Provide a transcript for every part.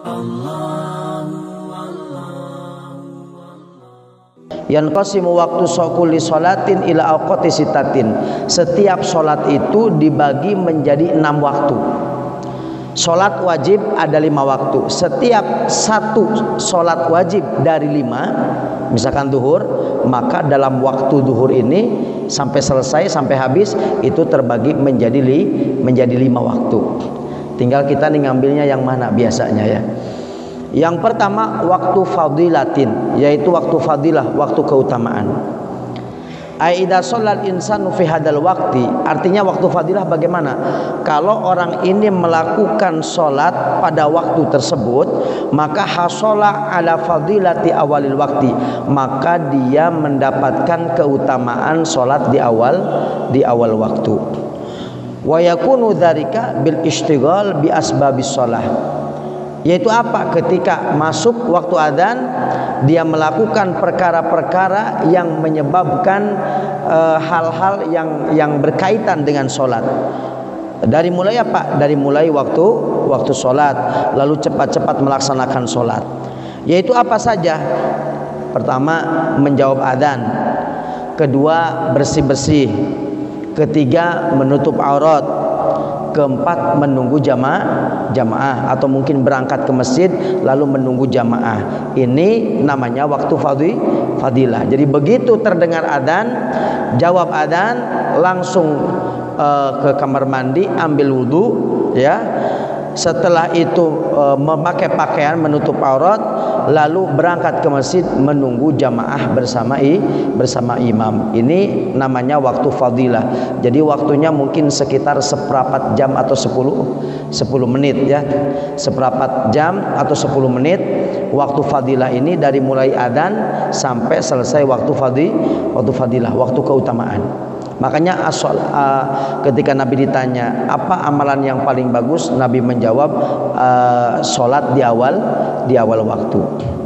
Yanqasimu waktu kulli sholatin ila awqati sitatin. Setiap sholat itu dibagi menjadi 6 waktu. Sholat wajib ada 5 waktu. Setiap satu sholat wajib dari 5, misalkan duhur, maka dalam waktu duhur ini sampai selesai, sampai habis, itu terbagi menjadi 5 waktu. Tinggal kita nih ngambilnya yang mana biasanya ya. Yang pertama waktu fadilatin, yaitu waktu fadilah, waktu keutamaan. Aida sholal insanu fi hadal waqti, artinya waktu fadilah bagaimana? Kalau orang ini melakukan sholat pada waktu tersebut, maka hasola ala fadilati awalil waqti, maka dia mendapatkan keutamaan sholat di awal waktu. Wa yakunu dzalika bil istighal bi asbabis shalah, yaitu apa? Ketika masuk waktu adzan, dia melakukan perkara-perkara yang menyebabkan hal-hal yang berkaitan dengan sholat. Dari mulai apa? Dari mulai waktu sholat, lalu cepat-cepat melaksanakan sholat. Yaitu apa saja? Pertama, menjawab adzan. Kedua, bersih-bersih. Ketiga, menutup aurat. Keempat, menunggu jamaah atau mungkin berangkat ke masjid lalu menunggu jamaah. Ini namanya waktu fadilah. Jadi begitu terdengar adzan, jawab adzan, langsung ke kamar mandi, ambil wudhu ya. Setelah itu memakai pakaian menutup aurat, lalu berangkat ke masjid menunggu jamaah bersama imam. Ini namanya waktu fadilah. Jadi waktunya mungkin sekitar seperempat jam atau 10 menit ya. Seperempat jam atau 10 menit waktu fadilah ini, dari mulai adzan sampai selesai waktu fadilah, waktu keutamaan. Makanya ketika Nabi ditanya apa amalan yang paling bagus, Nabi menjawab sholat di awal waktu.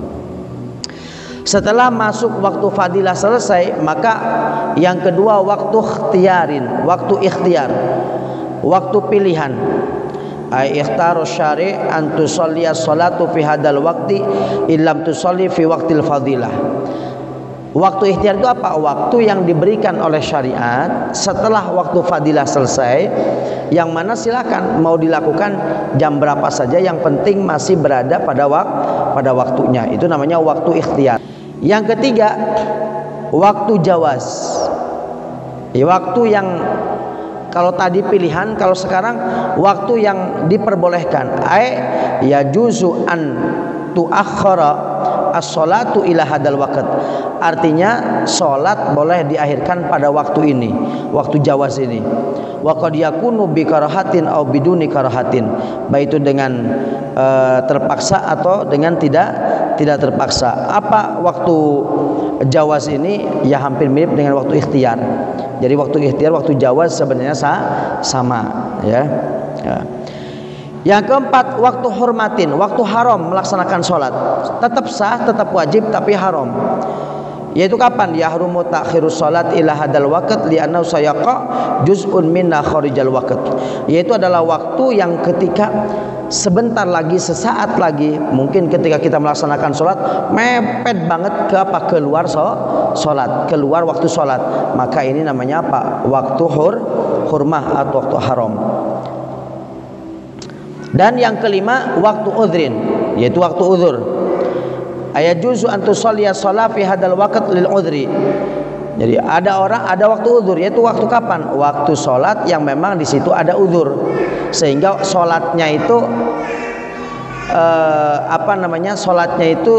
Setelah masuk waktu fadilah selesai, maka yang kedua waktu ikhtiarin, waktu ikhtiar, waktu pilihan. Ikhtaru syari' an tusalliya sholatu fi hadal waqti illam tusalli fi waqtil fadilah. Waktu ikhtiar itu apa? Waktu yang diberikan oleh syariat setelah waktu fadilah selesai, yang mana silakan mau dilakukan jam berapa saja, yang penting masih berada pada waktunya. Itu namanya waktu ikhtiar. Yang ketiga, waktu jawaz. Waktu yang kalau tadi pilihan, kalau sekarang waktu yang diperbolehkan. Ya juzu an tuakhara as-sholatu ila hadal waqt. Artinya sholat boleh diakhirkan pada waktu ini, waktu jawaz ini. Wa qad yakunu bi karahatin aw biduni karahatin, baik itu dengan terpaksa atau dengan tidak terpaksa. Apa waktu jawaz ini? Ya hampir mirip dengan waktu ikhtiar. Jadi waktu ikhtiar, waktu jawaz sebenarnya sama ya. Yang keempat, waktu hormatin, waktu haram melaksanakan sholat. Tetap sah, tetap wajib, tapi haram. Yaitu kapan? Yahrumu ta'khirus sholat ila hadal waqt li'annahu sayaqa juz'un minna kharijal waqt. Yaitu adalah waktu yang ketika sebentar lagi, sesaat lagi, mungkin ketika kita melaksanakan sholat, mepet banget ke apa? Keluar sholat, keluar waktu sholat. Maka ini namanya apa? Waktu hurmah atau waktu haram. Dan yang kelima, waktu udhrin, yaitu waktu udhur. Ayajuzu an tusalliya shalah fi hadal waqt lil udhri. Jadi ada waktu udhur, yaitu waktu kapan? Waktu sholat yang memang di situ ada udhur, sehingga sholatnya itu sholatnya itu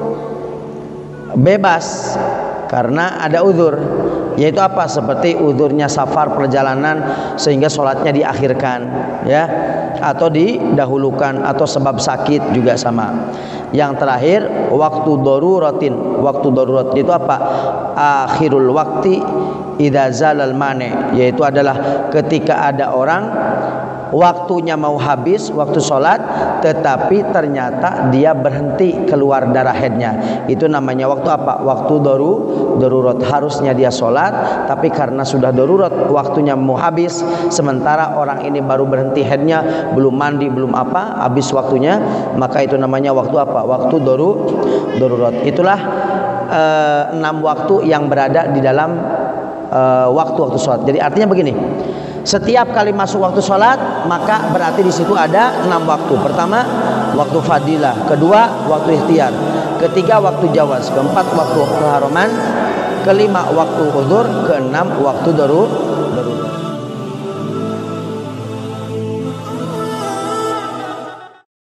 bebas karena ada udhur. Yaitu apa? Seperti udhurnya safar, perjalanan, sehingga sholatnya diakhirkan ya, atau didahulukan, atau sebab sakit juga sama. Yang terakhir, waktu daruratin. Waktu darurat itu apa? Akhirul waktu idza zalal mane, yaitu adalah ketika ada orang waktunya mau habis waktu sholat, tetapi ternyata dia berhenti keluar darah haidnya, itu namanya waktu apa? Waktu darurat. Harusnya dia sholat, tapi karena sudah darurat waktunya mau habis, sementara orang ini baru berhenti haidnya, belum mandi belum apa, habis waktunya, maka itu namanya waktu apa? Waktu darurat. Itulah 6 waktu yang berada di dalam waktu-waktu sholat. Jadi artinya begini, setiap kali masuk waktu sholat maka berarti di situ ada 6 waktu. Pertama waktu fadilah, kedua waktu ikhtiar, ketiga waktu jawaz, keempat waktu keharaman, kelima waktu uzur, keenam waktu darurat.